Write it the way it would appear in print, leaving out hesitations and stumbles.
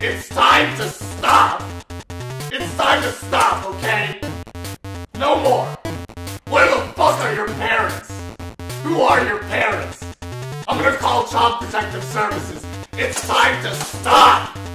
It's time to stop! It's time to stop, okay? No more! Where the fuck are your parents? Who are your parents? I'm gonna call Child Protective Services. It's time to stop!